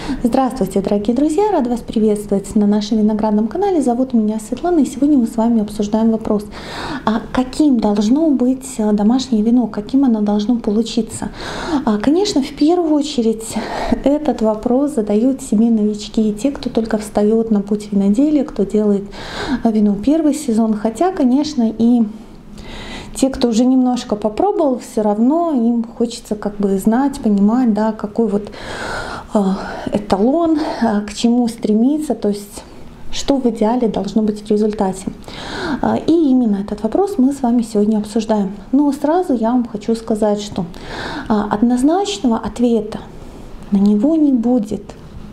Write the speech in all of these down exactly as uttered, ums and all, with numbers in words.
Здравствуйте, дорогие друзья! Рада вас приветствовать на нашем виноградном канале. Зовут меня Светлана, и сегодня мы с вами обсуждаем вопрос, а каким должно быть домашнее вино, каким оно должно получиться. Конечно, в первую очередь этот вопрос задают себе новички и те, кто только встает на путь виноделия, кто делает вино первый сезон. Хотя, конечно, и те, кто уже немножко попробовал, все равно им хочется как бы знать, понимать, да, какой вот э, эталон, э, к чему стремиться, то есть что в идеале должно быть в результате. Э, и именно этот вопрос мы с вами сегодня обсуждаем. Но сразу я вам хочу сказать, что э, однозначного ответа на него не будет.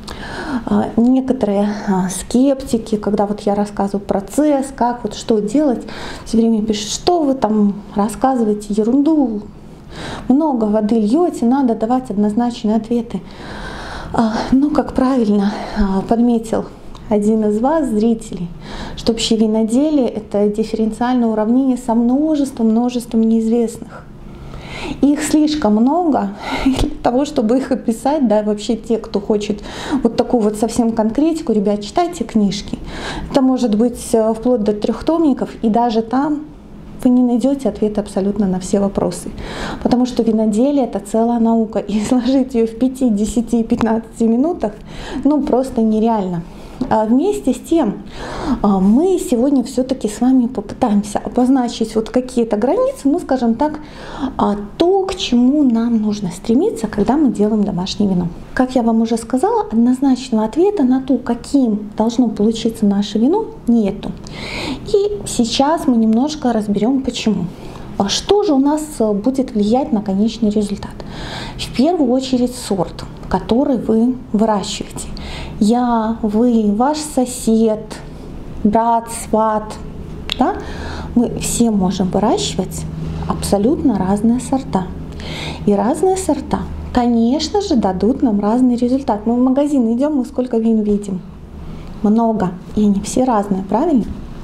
Некоторые скептики, когда вот я рассказываю процесс, как вот что делать, все время пишут, что вы там рассказываете ерунду, много воды льете, надо давать однозначные ответы. Ну, как правильно подметил один из вас, зрителей, что вообще виноделие — это дифференциальное уравнение со множеством, множеством неизвестных. Их слишком много для того, чтобы их описать, да, вообще те, кто хочет вот такую вот совсем конкретику, ребят, читайте книжки. Это может быть вплоть до трехтомников, и даже там вы не найдете ответа абсолютно на все вопросы. Потому что виноделие — это целая наука, и изложить ее в пяти, десяти, пятнадцати минутах, ну, просто нереально. А вместе с тем мы сегодня все-таки с вами попытаемся обозначить вот какие-то границы, ну, скажем так, то, к чему нам нужно стремиться, когда мы делаем домашнее вино. Как я вам уже сказала, однозначного ответа на то, каким должно получиться наше вино, нету. И сейчас мы немножко разберем, почему. Что же у нас будет влиять на конечный результат? В первую очередь сорт, который вы выращиваете. Я, вы, ваш сосед, брат, сват, да? Мы все можем выращивать абсолютно разные сорта. И разные сорта, конечно же, дадут нам разный результат. Мы в магазин идем, мы сколько вин видим? Много. И они все разные, правильно?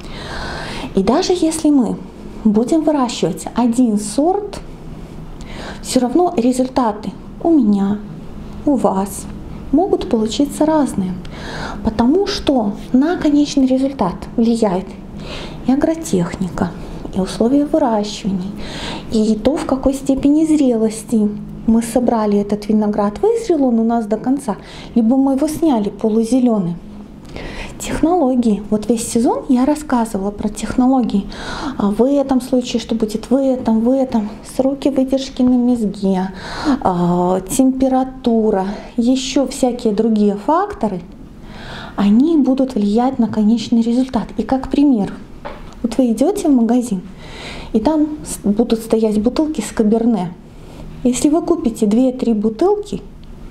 И даже если мы будем выращивать один сорт, все равно результаты у меня, у вас могут получиться разные, потому что на конечный результат влияет и агротехника, и условия выращивания, и то, в какой степени зрелости мы собрали этот виноград. Вызрел он у нас до конца, либо мы его сняли полузеленый. Технологии. Вот весь сезон я рассказывала про технологии. В этом случае, что будет в этом, в этом. Сроки выдержки на мезге, температура, еще всякие другие факторы, они будут влиять на конечный результат. И как пример, вот вы идете в магазин, и там будут стоять бутылки с каберне. Если вы купите две-три бутылки,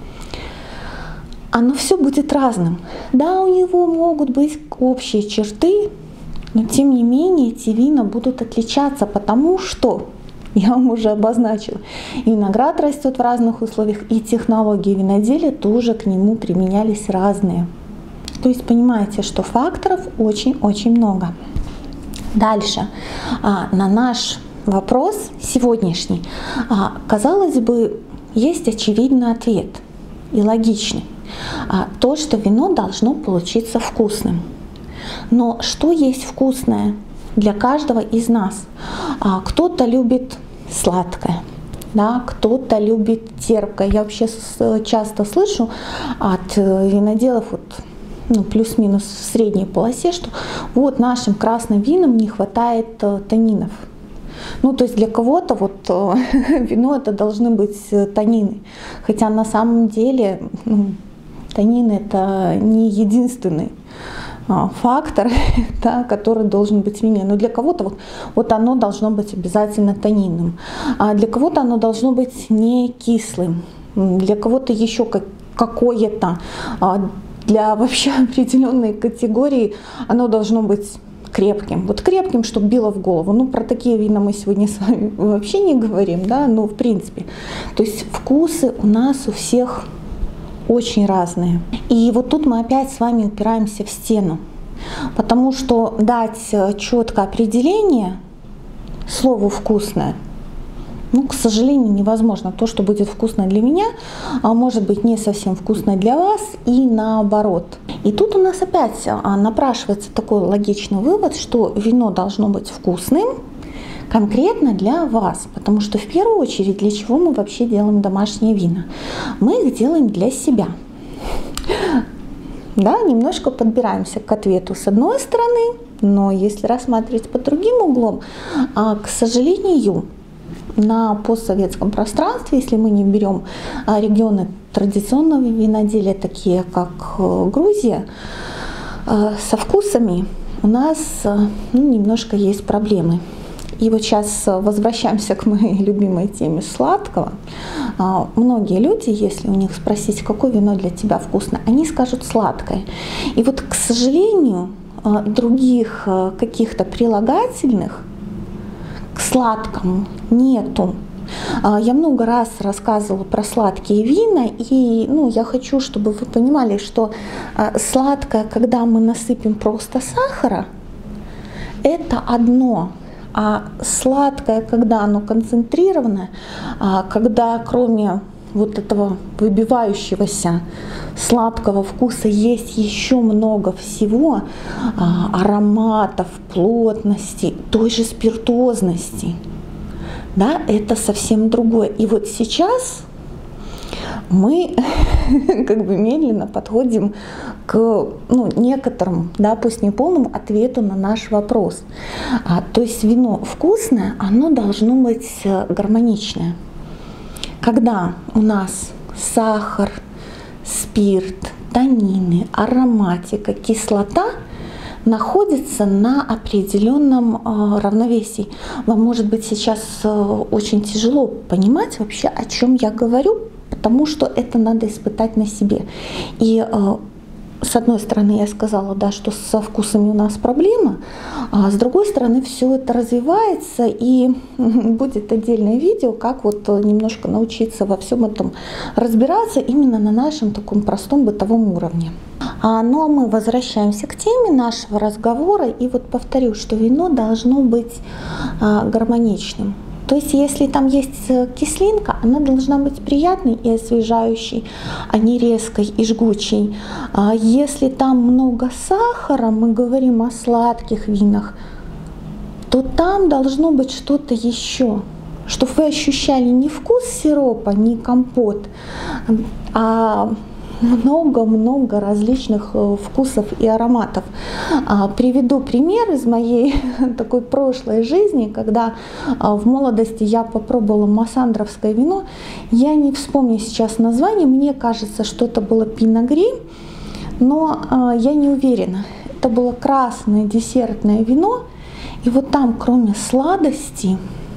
оно все будет разным. Да, у него могут быть общие черты, но тем не менее эти вина будут отличаться, потому что, я вам уже обозначила, виноград растет в разных условиях, и технологии виноделия тоже к нему применялись разные. То есть понимаете, что факторов очень-очень много. Дальше, на наш вопрос сегодняшний, казалось бы, есть очевидный ответ и логичный. То, что вино должно получиться вкусным. Но что есть вкусное для каждого из нас? Кто-то любит сладкое, да, кто-то любит терпкое. Я вообще часто слышу от виноделов, вот, ну, плюс-минус в средней полосе, что вот нашим красным винам не хватает танинов. Ну, то есть для кого-то вот вино это должны быть танины. Хотя на самом деле, ну, танин — это не единственный фактор, да, который должен быть в вине. Но для кого-то вот, вот оно должно быть обязательно танинным. А для кого-то оно должно быть не кислым. Для кого-то еще как, какое-то. Для вообще определенной категории оно должно быть крепким. Вот крепким, чтобы било в голову. Ну, про такие вина мы сегодня с вами вообще не говорим, да, но в принципе. То есть вкусы у нас у всех очень разные. И вот тут мы опять с вами упираемся в стену, потому что дать четкое определение слову «вкусное» Ну, к сожалению, невозможно. То, что будет вкусно для меня, может быть не совсем вкусно для вас и наоборот. И тут у нас опять напрашивается такой логичный вывод, что вино должно быть вкусным конкретно для вас. Потому что в первую очередь для чего мы вообще делаем домашние вина? Мы их делаем для себя. Да, немножко подбираемся к ответу с одной стороны, но если рассматривать под другим углом, к сожалению, на постсоветском пространстве, если мы не берем регионы традиционного виноделия, такие как Грузия, со вкусами у нас ну, немножко есть проблемы. И вот сейчас возвращаемся к моей любимой теме сладкого. Многие люди, если у них спросить, какое вино для тебя вкусно, они скажут сладкое. И вот, к сожалению, других каких-то прилагательных к сладкому нету. Я много раз рассказывала про сладкие вина, и ну, я хочу, чтобы вы понимали, что сладкое, когда мы насыпем просто сахара, это одно. А сладкое, когда оно концентрированное, когда кроме вот этого выбивающегося сладкого вкуса есть еще много всего, ароматов, плотности, той же спиртуозности, да, это совсем другое. И вот сейчас мы как бы медленно подходим к ну, некоторому, да, пусть не полному ответу на наш вопрос. А, то есть вино вкусное, оно должно быть гармоничное. Когда у нас сахар, спирт, танины, ароматика, кислота находятся на определенном э, равновесии. Вам может быть сейчас э, очень тяжело понимать вообще, о чем я говорю, потому что это надо испытать на себе. И э, с одной стороны, я сказала, да, что со вкусами у нас проблема, а с другой стороны, все это развивается, и будет отдельное видео, как вот немножко научиться во всем этом разбираться именно на нашем таком простом бытовом уровне. А, ну а мы возвращаемся к теме нашего разговора, и вот повторю, что вино должно быть а, гармоничным. То есть, если там есть кислинка, она должна быть приятной и освежающей, а не резкой и жгучей. А если там много сахара, мы говорим о сладких винах, то там должно быть что-то еще, чтобы вы ощущали не вкус сиропа, не компот, а много-много различных вкусов и ароматов. Приведу пример из моей такой прошлой жизни, когда в молодости я попробовала массандровское вино. Я не вспомню сейчас название, мне кажется, что это было Pinot Gris, но я не уверена. Это было красное десертное вино, и вот там, кроме сладости,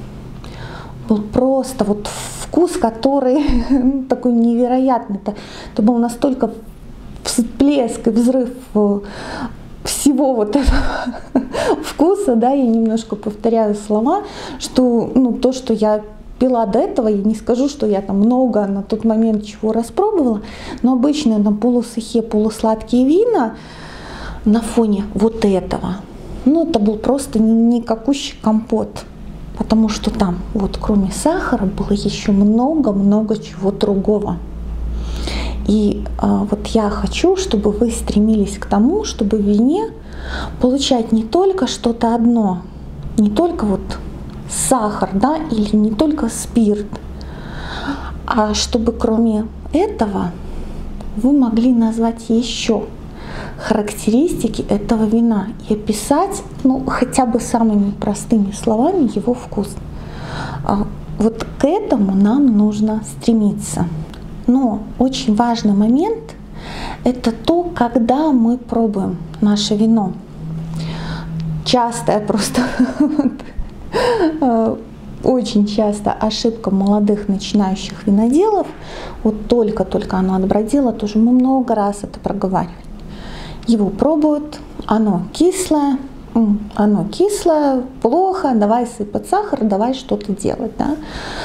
был просто вот вкус, который такой невероятный. Это, это был настолько всплеск и взрыв всего вот этого вкуса, да, я немножко повторяю слова, что ну, то, что я пила до этого, я не скажу, что я там много на тот момент чего распробовала, но обычно на полусухие, полусладкие вина на фоне вот этого, ну это был просто никакущий компот. Потому что там, вот кроме сахара, было еще много-много чего другого. И а, вот я хочу, чтобы вы стремились к тому, чтобы в вине получать не только что-то одно, не только вот сахар, да, или не только спирт, а чтобы кроме этого вы могли назвать еще характеристики этого вина и описать, ну, хотя бы самыми простыми словами его вкус. Вот к этому нам нужно стремиться. Но очень важный момент — это то, когда мы пробуем наше вино. Частая просто очень часто ошибка молодых начинающих виноделов, вот только-только оно отбродило, тоже мы много раз это проговаривали. Его пробуют, оно кислое, оно кислое, плохо, давай сыпать сахар, давай что-то делать. Да?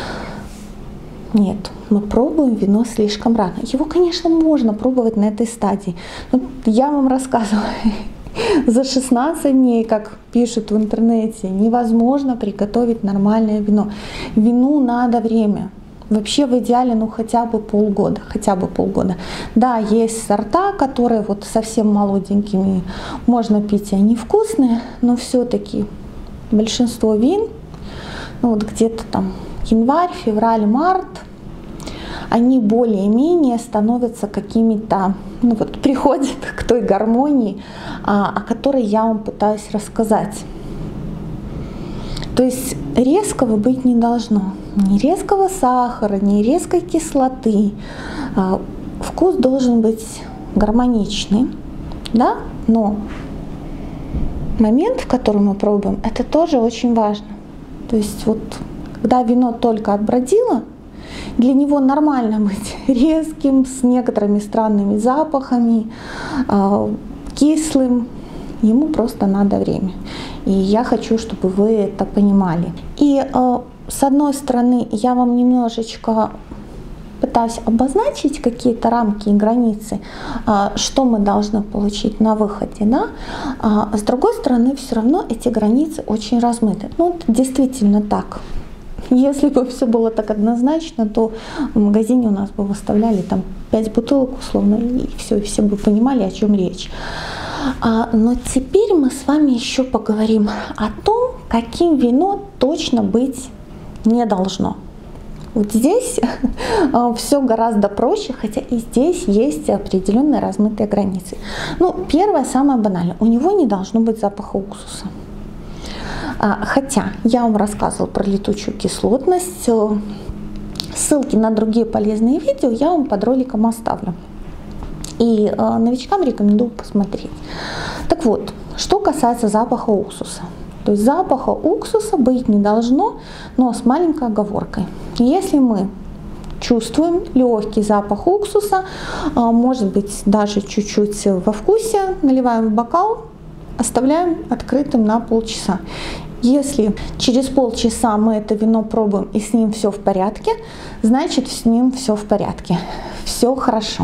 Нет, мы пробуем вино слишком рано. Его, конечно, можно пробовать на этой стадии. Но я вам рассказывала За шестнадцать дней, как пишут в интернете, невозможно приготовить нормальное вино. Вину надо время. Вообще в идеале ну хотя бы полгода, хотя бы полгода. Да, есть сорта, которые вот совсем молоденькими можно пить, и они вкусные, но все-таки большинство вин, ну вот где-то там январь, февраль, март, они более-менее становятся какими-то, ну вот приходят к той гармонии, о которой я вам пытаюсь рассказать. То есть резкого быть не должно. Ни резкого сахара, ни резкой кислоты. Вкус должен быть гармоничный, да? Но момент, в котором мы пробуем, это тоже очень важно. То есть вот когда вино только отбродило, для него нормально быть резким, с некоторыми странными запахами, кислым. Ему просто надо время. И я хочу, чтобы вы это понимали. И с одной стороны, я вам немножечко пытаюсь обозначить какие-то рамки и границы, что мы должны получить на выходе, да? А с другой стороны, все равно эти границы очень размыты. Ну, это действительно так. Если бы все было так однозначно, то в магазине у нас бы выставляли там пять бутылок условно, и все, и все бы понимали, о чем речь. А, но теперь мы с вами еще поговорим о том, каким вино точно быть не должно. Вот здесь все гораздо проще, хотя и здесь есть определенные размытые границы. Ну, первое, самое банальное, у него не должно быть запаха уксуса. Хотя я вам рассказывала про летучую кислотность, ссылки на другие полезные видео я вам под роликом оставлю. И новичкам рекомендую посмотреть. Так вот, что касается запаха уксуса. То есть запаха уксуса быть не должно, но с маленькой оговоркой. Если мы чувствуем легкий запах уксуса, может быть даже чуть-чуть во вкусе, наливаем в бокал, оставляем открытым на полчаса. Если через полчаса мы это вино пробуем и с ним все в порядке, значит с ним все в порядке, все хорошо.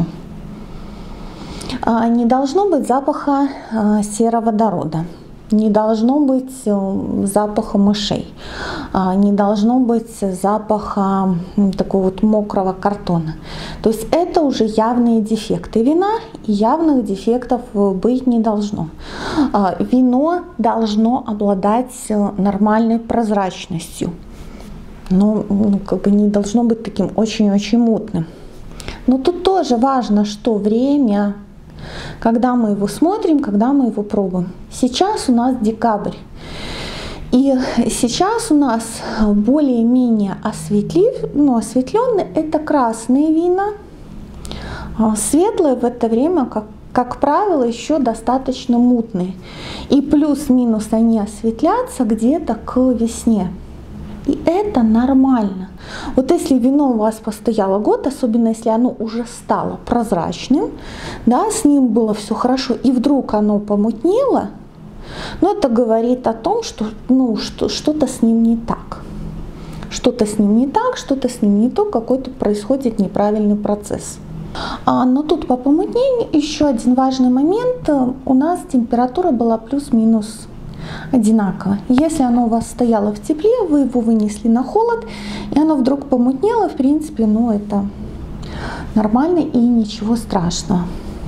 Не должно быть запаха сероводорода, не должно быть запаха мышей, не должно быть запаха такого вот мокрого картона. То есть это уже явные дефекты вина, и явных дефектов быть не должно. Вино должно обладать нормальной прозрачностью, но ну, как бы не должно быть таким очень-очень мутным. Но тут тоже важно, что время, когда мы его смотрим, когда мы его пробуем. Сейчас у нас декабрь. И сейчас у нас более-менее осветлив, ну, осветленные это красные вина. Светлые в это время, как, как правило, еще достаточно мутные. И плюс-минус они осветлятся где-то к весне. И это нормально. Вот если вино у вас постояло год, особенно если оно уже стало прозрачным, да, с ним было все хорошо, и вдруг оно помутнело, ну, это говорит о том, что, ну, что что-то с ним не так. Что-то с ним не так, что-то с ним не то, какой-то происходит неправильный процесс. А, но тут по помутнению еще один важный момент. У нас температура была плюс-минус одинаково. Если оно у вас стояло в тепле, вы его вынесли на холод, и оно вдруг помутнело, в принципе, ну это нормально и ничего страшного.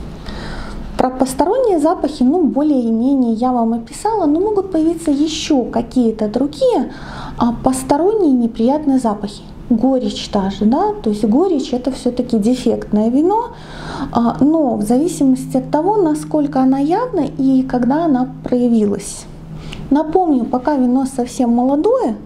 Про посторонние запахи, ну, более-менее я вам описала, но могут появиться еще какие-то другие а посторонние неприятные запахи. Горечь та же, да, то есть горечь это все-таки дефектное вино, но в зависимости от того, насколько она явна и когда она проявилась. Напомню, пока вино совсем молодое,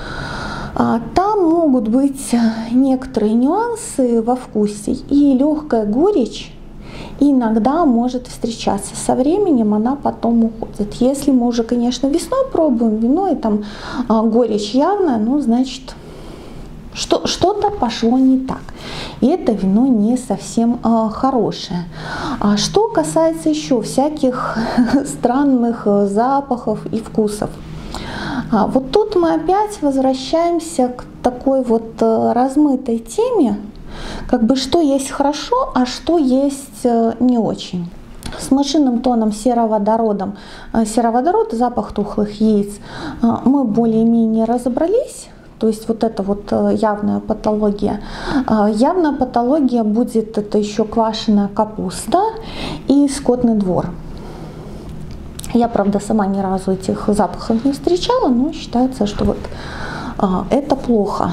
там могут быть некоторые нюансы во вкусе, и легкая горечь иногда может встречаться. Со временем она потом уходит. Если мы уже, конечно, весной пробуем вино, и там горечь явная, ну, значит, что, что-то пошло не так. И это вино не совсем а, хорошее. А что касается еще всяких странных запахов и вкусов. А, вот тут мы опять возвращаемся к такой вот размытой теме, как бы что есть хорошо, а что есть не очень. С мышиным тоном сероводородом, сероводород, запах тухлых яиц, мы более-менее разобрались. То есть вот это вот явная патология. Явная патология будет это еще квашеная капуста и скотный двор. Я, правда, сама ни разу этих запахов не встречала, но считается, что вот это плохо.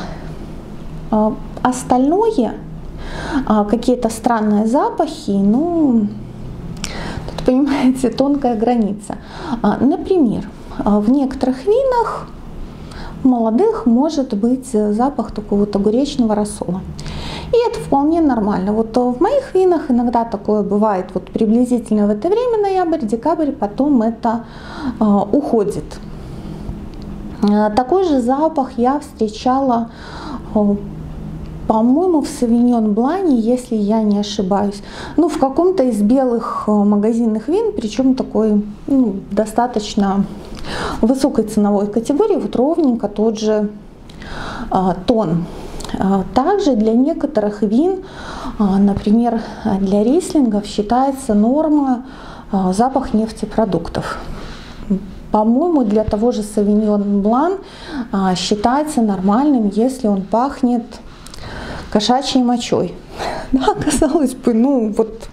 Остальное, какие-то странные запахи, ну, тут, понимаете, тонкая граница. Например, в некоторых винах молодых может быть запах такого-то огуречного рассола. И это вполне нормально. Вот в моих винах иногда такое бывает, вот приблизительно в это время, ноябрь, декабрь, потом это э, уходит. Такой же запах я встречала, э, по-моему, в Савиньон Блане, если я не ошибаюсь. Ну, в каком-то из белых магазинных вин, причем такой, ну, достаточно высокой ценовой категории, вот ровненько тот же а, тон. А, также для некоторых вин, а, например, для рислингов считается норма а, запах нефтепродуктов. По-моему, для того же Савиньон Блан а, считается нормальным, если он пахнет кошачьей мочой. Да, казалось бы, ну вот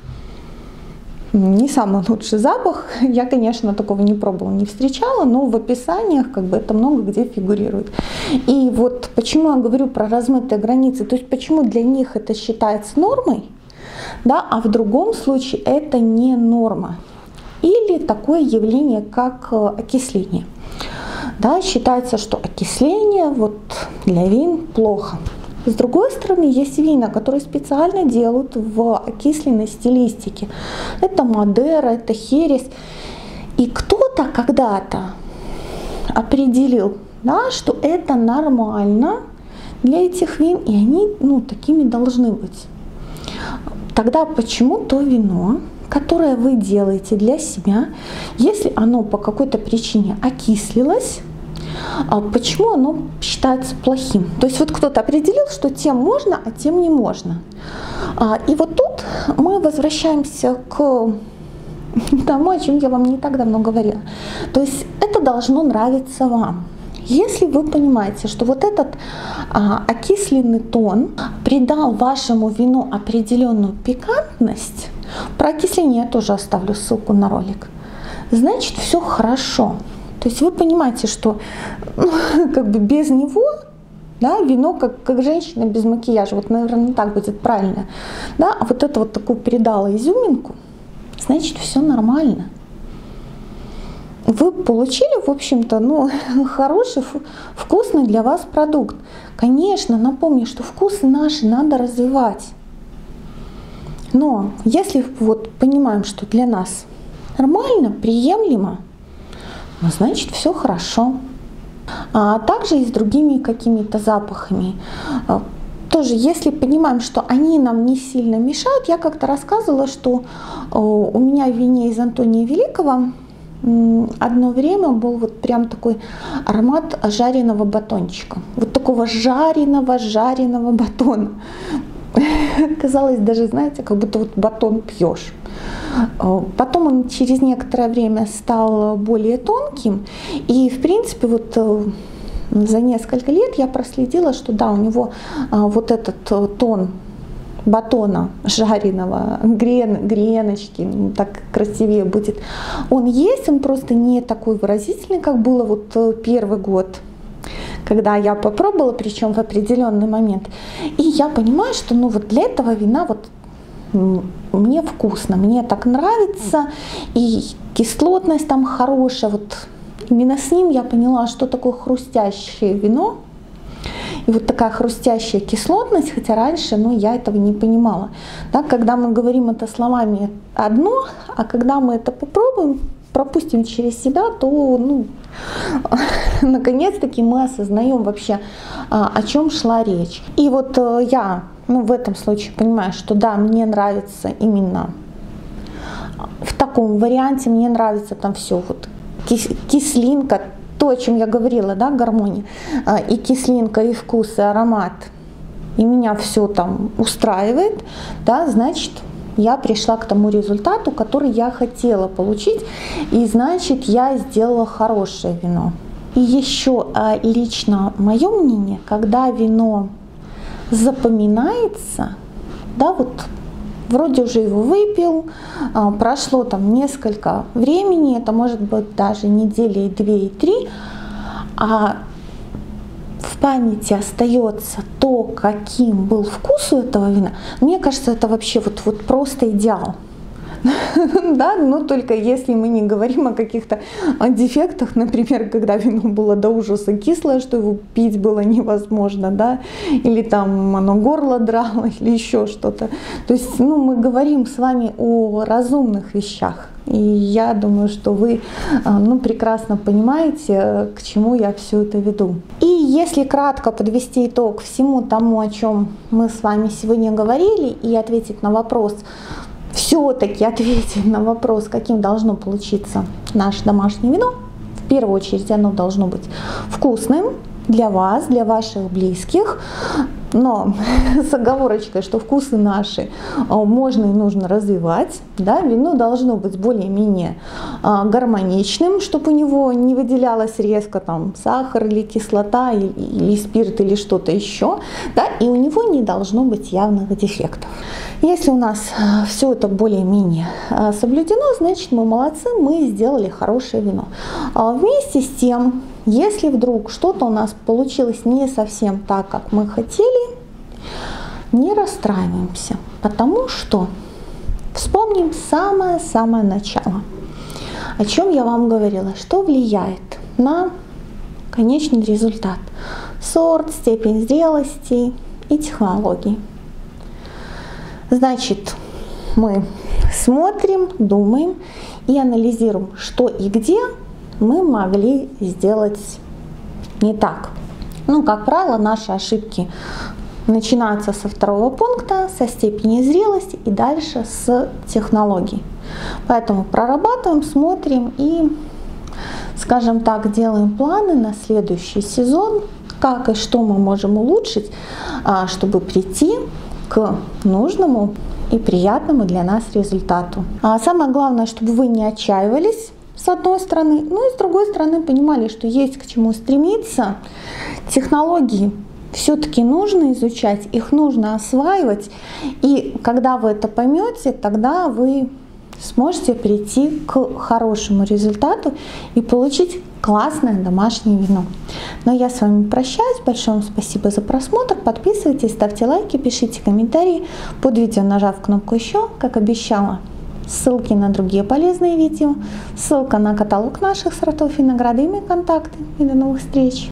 не самый лучший запах. Я, конечно, такого не пробовала, не встречала, но в описаниях как бы это много где фигурирует. И вот почему я говорю про размытые границы, то есть почему для них это считается нормой, да, а в другом случае это не норма. Или такое явление, как окисление. Да, считается, что окисление вот для вин плохо. С другой стороны, есть вина, которые специально делают в окисленной стилистике. Это Мадера, это Херес. И кто-то когда-то определил, да, что это нормально для этих вин, и они, ну, такими должны быть. Тогда почему то вино, которое вы делаете для себя, если оно по какой-то причине окислилось, почему оно считается плохим? То есть вот кто-то определил, что тем можно, а тем не можно. И вот тут мы возвращаемся к тому, о чем я вам не так давно говорила. То есть это должно нравиться вам. Если вы понимаете, что вот этот а, окисленный тон придал вашему вину определенную пикантность, про окисление я тоже оставлю ссылку на ролик, значит, все хорошо. То есть вы понимаете, что, ну, как бы без него, да, вино как, как женщина без макияжа, вот, наверное, так будет правильно, да, а вот это вот такую передала изюминку, значит, все нормально. Вы получили, в общем-то, ну, хороший, вкусный для вас продукт. Конечно, напомню, что вкусы наши надо развивать. Но если вот понимаем, что для нас нормально, приемлемо, ну, значит, все хорошо. А также и с другими какими-то запахами. Тоже, если понимаем, что они нам не сильно мешают, я как-то рассказывала, что у меня в вине из Антония Великого одно время был вот прям такой аромат жареного батончика. Вот такого жареного-жареного батона. Казалось даже, знаете, как будто вот батон пьешь. Потом он через некоторое время стал более тонким, и в принципе вот за несколько лет я проследила, что да, у него вот этот тон батона жареного, грен, греночки, так красивее будет, он есть, он просто не такой выразительный, как было вот первый год, когда я попробовала, причем в определенный момент. И я понимаю, что ну вот для этого вина вот мне вкусно, мне так нравится, и кислотность там хорошая. Вот именно с ним я поняла, что такое хрустящее вино. И вот такая хрустящая кислотность, хотя раньше ну, я этого не понимала. Да, когда мы говорим это словами одно, а когда мы это попробуем, пропустим через себя, то ну, наконец-таки мы осознаем вообще, о чем шла речь. И вот я ну, в этом случае понимаю, что да, мне нравится именно в таком варианте, мне нравится там все, вот кислинка, то, о чем я говорила, да, гармония, и кислинка, и вкус, и аромат, и меня все там устраивает, да, значит, я пришла к тому результату, который я хотела получить, и значит, я сделала хорошее вино. И еще лично мое мнение, когда вино запоминается, да, вот вроде уже его выпил, прошло там несколько времени, это может быть даже недели и две, и три, а в памяти остается то, каким был вкус у этого вина, мне кажется, это вообще вот, вот просто идеал. Да, но только если мы не говорим о каких-то дефектах, например, когда вино было до ужаса кислое, что его пить было невозможно, да, или там оно горло драло, или еще что-то. То есть, ну, мы говорим с вами о разумных вещах. И я думаю, что вы, ну, прекрасно понимаете, к чему я все это веду. И если кратко подвести итог всему тому, о чем мы с вами сегодня говорили, и ответить на вопрос, все-таки ответить на вопрос, каким должно получиться наше домашнее вино, в первую очередь оно должно быть вкусным для вас, для ваших близких, но с оговорочкой, что вкусы наши можно и нужно развивать. Да? Вино должно быть более-менее гармоничным, чтобы у него не выделялось резко там сахар или кислота, или, или спирт, или что-то еще. Да? И у него не должно быть явных дефектов. Если у нас все это более-менее соблюдено, значит, мы молодцы, мы сделали хорошее вино. Вместе с тем, если вдруг что-то у нас получилось не совсем так, как мы хотели, не расстраиваемся, потому что вспомним самое-самое начало. О чем я вам говорила, что влияет на конечный результат: сорт, степень зрелости и технологии. Значит, мы смотрим, думаем и анализируем, что и где мы могли сделать не так. Ну, как правило, наши ошибки начинаются со второго пункта, со степени зрелости и дальше с технологий. Поэтому прорабатываем, смотрим и, скажем так, делаем планы на следующий сезон, как и что мы можем улучшить, чтобы прийти к нужному и приятному для нас результату. А самое главное, чтобы вы не отчаивались, с одной стороны, ну и с другой стороны понимали, что есть к чему стремиться. Технологии все-таки нужно изучать, их нужно осваивать, и когда вы это поймете, тогда вы сможете прийти к хорошему результату и получить классное домашнее вино. Но я с вами прощаюсь. Большое вам спасибо за просмотр. Подписывайтесь, ставьте лайки, пишите комментарии под видео, нажав кнопку «Еще», как обещала. Ссылки на другие полезные видео, ссылка на каталог наших сортов винограда и мои контакты. И до новых встреч!